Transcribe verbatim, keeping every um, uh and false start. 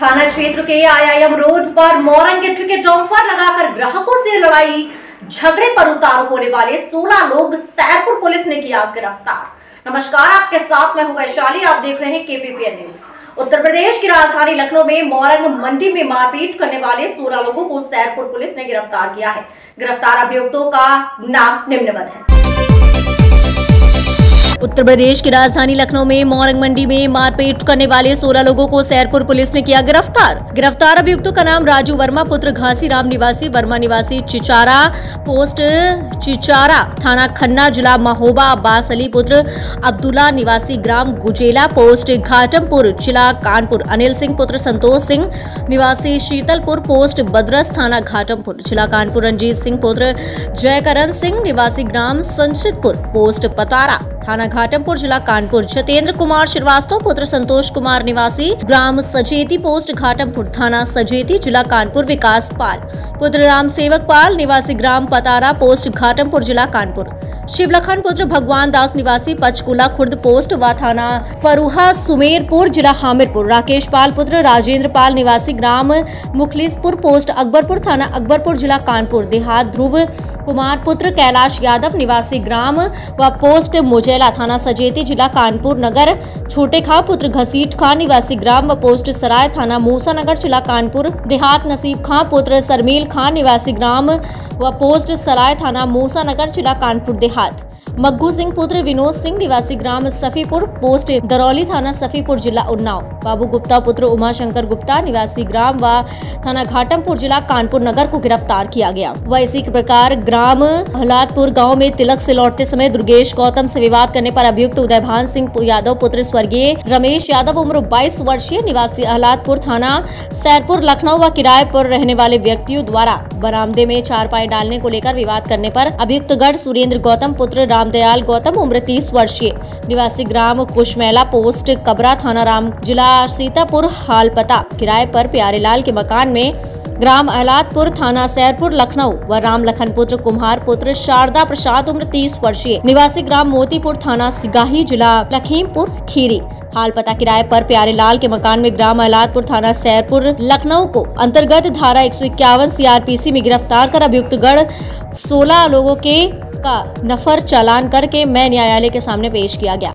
थाना क्षेत्र के आईआईएम रोड पर मोरंग गिट्टी के डंपर लगाकर ग्राहकों से लड़ाई झगड़े पर उतारू होने वाले सोलह लोग सैरपुर पुलिस ने किया गिरफ्तार। नमस्कार, आपके साथ मैं हूं वैशाली, आप देख रहे हैं केपीपीएन न्यूज। उत्तर प्रदेश की राजधानी लखनऊ में मोरंग मंडी में मारपीट करने वाले सोलह लोगों को सैरपुर पुलिस ने गिरफ्तार किया है। गिरफ्तार अभियुक्तों का नाम निम्नवत है। उत्तर प्रदेश की राजधानी लखनऊ में मोरंग मंडी में मारपीट करने वाले सोलह लोगों को सैरपुर पुलिस ने किया गिरफ्तार। गिरफ्तार अभियुक्तों का नाम राजू वर्मा पुत्र घासी राम निवासी वर्मा निवासी चिचारा पोस्ट चिचारा थाना खन्ना जिला महोबा, अब्बास अली पुत्र अब्दुल्ला निवासी ग्राम गुजेला पोस्ट घाटमपुर जिला कानपुर, अनिल सिंह पुत्र संतोष सिंह निवासी शीतलपुर पोस्ट बदरस थाना घाटमपुर जिला कानपुर, रंजीत सिंह पुत्र जयकरण सिंह निवासी ग्राम संचितपुर पोस्ट पतारा थाना घाटमपुर जिला कानपुर, जतेंद्र कुमार श्रीवास्तव पुत्र संतोष कुमार निवासी ग्राम सजेती पोस्ट घाटमपुर थाना सजेती जिला कानपुर, विकास पाल पुत्र राम सेवक पाल निवासी ग्राम पतारा पोस्ट घाटमपुर जिला कानपुर, शिवलखन पुत्र भगवान दास निवासी पंचकूला खुर्द पोस्ट व थाना फरुहा सुमेरपुर जिला हामिरपुर, राकेश पाल पुत्र राजेंद्र पाल निवासी ग्राम मुखलिसपुर पोस्ट अकबरपुर थाना अकबरपुर जिला कानपुर देहात, ध्रुव कुमार पुत्र कैलाश यादव निवासी ग्राम व पोस्ट मुजेला थाना सजेती जिला कानपुर नगर, छोटे खां पुत्र घसीट खां निवासी ग्राम व पोस्ट सराय थाना मूसा नगर जिला कानपुर देहात, नसीब खां पुत्र सरमील खां निवासी ग्राम व पोस्ट सराय थाना मूसा नगर जिला कानपुर देहात, मग्गू सिंह पुत्र विनोद सिंह निवासी ग्राम सफीपुर पोस्ट दरौली थाना सफीपुर जिला उन्नाव, बाबू गुप्ता पुत्र उमा शंकर गुप्ता निवासी ग्राम व थाना घाटमपुर जिला कानपुर नगर को गिरफ्तार किया गया। वह इसी प्रकार ग्राम हलातपुर गांव में तिलक से लौटते समय दुर्गेश गौतम से विवाद करने पर अभियुक्त उदयभान सिंह यादव पुत्र स्वर्गीय रमेश यादव उम्र बाईस वर्षीय निवासी हलातपुर थाना सैरपुर लखनऊ व किराए पर रहने वाले व्यक्तियों द्वारा बरामदे में चारपाई डालने को लेकर विवाद करने पर अभियुक्त गढ़ सुरेंद्र गौतम पुत्र रामदयाल गौतम उम्र तीस वर्षीय निवासी ग्राम कुशमेला पोस्ट कबरा थाना राम जिला सीतापुर हाल पता किराए पर प्यारेलाल के मकान में ग्राम अहलादपुर थाना सैरपुर लखनऊ व राम लखन पुत्र कुम्हार पुत्र शारदा प्रसाद उम्र तीस वर्षीय निवासी ग्राम मोतीपुर थाना सिगाही जिला लखीमपुर खीरी हाल पता किराए पर प्यारेलाल के मकान में ग्राम अहलादपुर थाना सैरपुर लखनऊ को अंतर्गत धारा एक सौ इक्यावन सीआरपीसी में गिरफ्तार कर अभियुक्त गढ़ सोलह लोगों के का नफर चालान करके मैं न्यायालय के सामने पेश किया गया।